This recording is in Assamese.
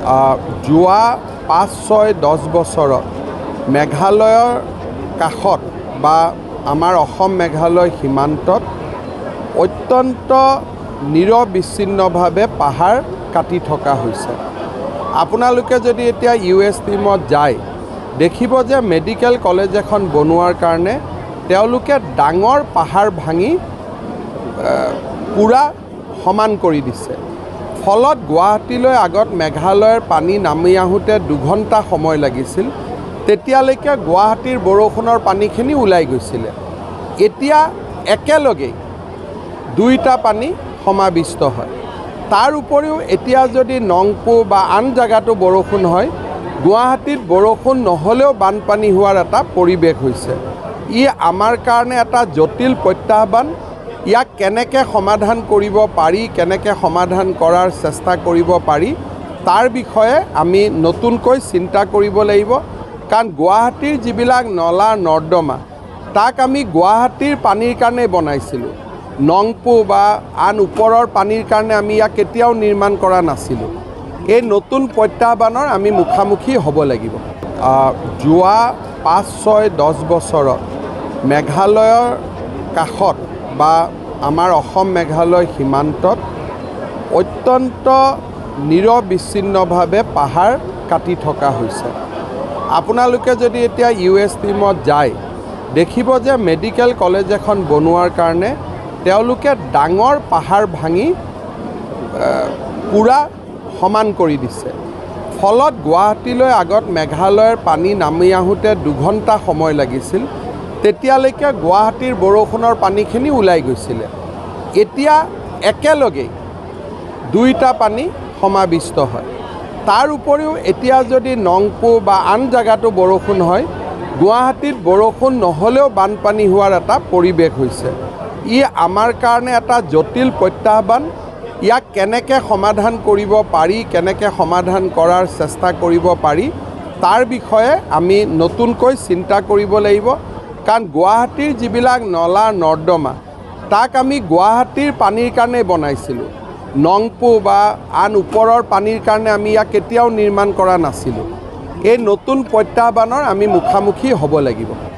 যোৱা ৫-৬-১০ বছৰত মেঘালয়ৰ কাষত বা আমাৰ অসম মেঘালয় সীমান্তত অত্যন্ত নিৰবিচ্ছিন্নভাৱে পাহাৰ কাটি থকা হৈছে। আপোনালোকে যদি এতিয়া USTMত যায় দেখিব যে মেডিকেল কলেজ এখন বনোৱাৰ কাৰণে তেওঁলোকে ডাঙৰ পাহাৰ ভাঙি পুৰা সমান কৰি দিছে। ফলত গুৱাহাটীলৈ আগত মেঘালয়ৰ পানী নামি আহোঁতে 2 ঘণ্টা সময় লাগিছিল। তেতিয়ালৈকে গুৱাহাটীৰ বৰষুণৰ পানীখিনি ওলাই গৈছিলে। এতিয়া একেলগেই 2টা পানী সমাবিষ্ট হয়। তাৰ উপৰিও এতিয়া যদি নংপু বা আন জায়গাতো বৰষুণ হয়, গুৱাহাটীত বৰষুণ নহলেও বানপানী হোৱাৰ এটা পৰিৱেশ হৈছে। ই আমাৰ কাৰণে এটা জটিল প্ৰত্যাহ্বান। ইয়াক কেনেকৈ সমাধান কৰিব পাৰি, কেনেকৈ সমাধান কৰাৰ চেষ্টা কৰিব পাৰি তাৰ বিষয়ে আমি নতুনকৈ চিন্তা কৰিব লাগিব। কাৰণ গুৱাহাটীৰ যিবিলাক নলা নৰ্দমা তাক আমি গুৱাহাটীৰ পানীৰ কাৰণে বনাইছিলোঁ। নংপু বা আন ওপৰৰ পানীৰ কাৰণে আমি ইয়াক কেতিয়াও নিৰ্মাণ কৰা নাছিলোঁ। এই নতুন প্ৰত্যাহ্বানৰ আমি মুখামুখি হ'ব লাগিব। যোৱা ৫-৬-১০ বছৰত মেঘালয়ৰ কাষত বা আমাৰ অসম মেঘালয় সীমান্তত অত্যন্ত নিৰবিচ্ছিন্নভাৱে পাহাৰ কাটি থকা হৈছে। আপোনালোকে যদি এতিয়া USTMত যায় দেখিব যে মেডিকেল কলেজ এখন বনোৱাৰ কাৰণে তেওঁলোকে ডাঙৰ পাহাৰ ভাঙি পুৰা সমান কৰি দিছে। ফলত গুৱাহাটীলৈ আগত মেঘালয়ৰ পানী নামি আহোঁতে 2 ঘণ্টা সময় লাগিছিল। তেতিয়ালৈকে গুৱাহাটীৰ বৰষুণৰ পানীখিনি ওলাই গৈছিলে। এতিয়া একেলগেই 2টা পানী সমাবিষ্ট হয়। তাৰ উপৰিও এতিয়া যদি নংপু বা আন জায়গাতো বৰষুণ হয়, গুৱাহাটীত বৰষুণ নহলেও বানপানী হোৱাৰ এটা পৰিৱেশ হৈছে। ই আমাৰ কাৰণে এটা জটিল প্ৰত্যাহ্বান। ইয়াক কেনেকৈ সমাধান কৰিব পাৰি, কেনেকৈ সমাধান কৰাৰ চেষ্টা কৰিব পাৰি তাৰ বিষয়ে আমি নতুনকৈ চিন্তা কৰিব লাগিব। কাৰণ গুৱাহাটীৰ যিবিলাক নলা নৰ্দমা তাক আমি গুৱাহাটীৰ পানীৰ কাৰণে বনাইছিলোঁ। নংপু বা আন ওপৰৰ পানীৰ কাৰণে আমি ইয়াক কেতিয়াও নিৰ্মাণ কৰা নাছিলোঁ। এই নতুন প্ৰত্যাহ্বানৰ আমি মুখামুখি হ'ব লাগিব।